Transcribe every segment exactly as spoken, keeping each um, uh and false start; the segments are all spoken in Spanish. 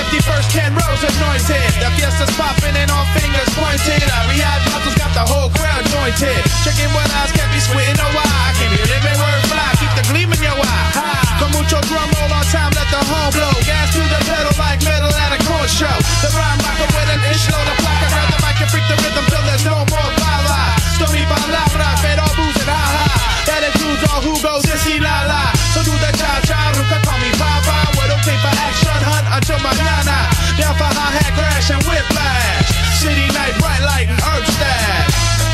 fifty-first Ken Rose anointed. The fiesta's popping and all fingers pointed. Our Riyadh bottles got the whole crowd jointed. Checking what eyes can't be squinting no why. I can't be living word fly, keep the gleam in your eye. High. Con mucho drum roll on time, let the home blow. Gas to the pedal like metal at a corn show. The rhyme rocker with an inch load of placa. Grab the mic and freak the rhythm till there's no more bala. Story palabra, pero booze and ha-ha. That includes all who goes sissy la la. So do the cha-cha, nunca call me papa. We're okay for action, hunt until mañana. Down for hi-hat crash and whiplash. City night, bright light and herb stash.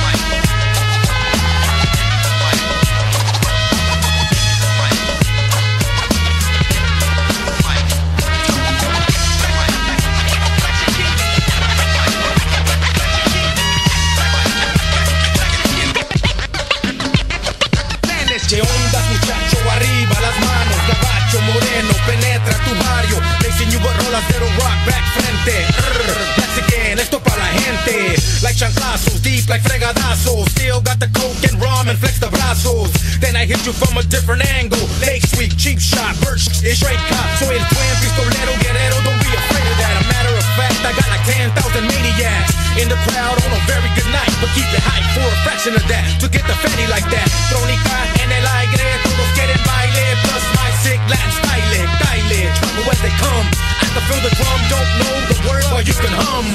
¿Qué ondas, muchacho? Arriba las manos, gabacho moreno, penetra tu barrio. Racing you with rolas de rock back frente. Rrr, that's again, esto pa' la gente. Like chanclazos, deep like fregadazos. Still got the coke and rum and flex the brazos. Then I hit you from a different angle. Lake Sweet, cheap shot, birch, is straight cop. Soy el twin, pistolero, guerrero, don't be afraid of that. A matter of fact, I got like ten thousand maniacs in the crowd on a very good night. But keep it hype for a fraction of that. To get the fatty like that. Trónica en el aire, todos quieren baile. Plus my sick Latin style, style. Trouble as they come. I can feel the drum, don't know the word, but you can hum.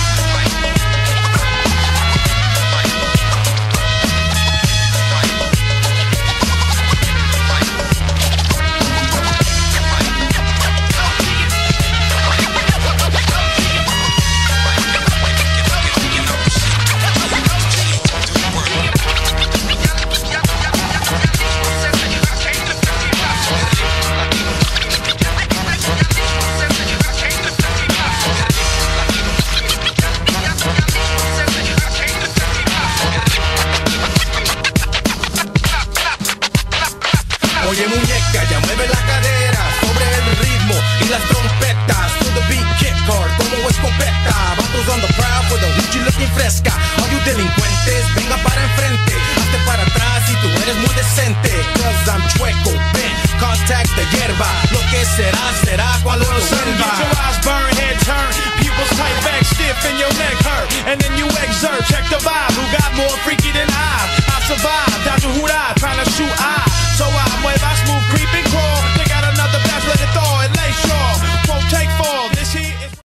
Oye muñeca, ya mueve la cadera sobre el ritmo y las trompetas. To the beat, kick hard como escopeta. Vatos on the prowl for the hoochie looking fresca. All you delincuentes, venga para enfrente. Hazte para atrás si tú eres muy decente. Cause I'm chueco, bent, contact the hierba. Lo que será, será cuando lo Get sirva. your eyes burn, head turn, pupils tight back stiff and your neck hurt. And then you exert, check the vibe. Who got more freaky than I? I survive.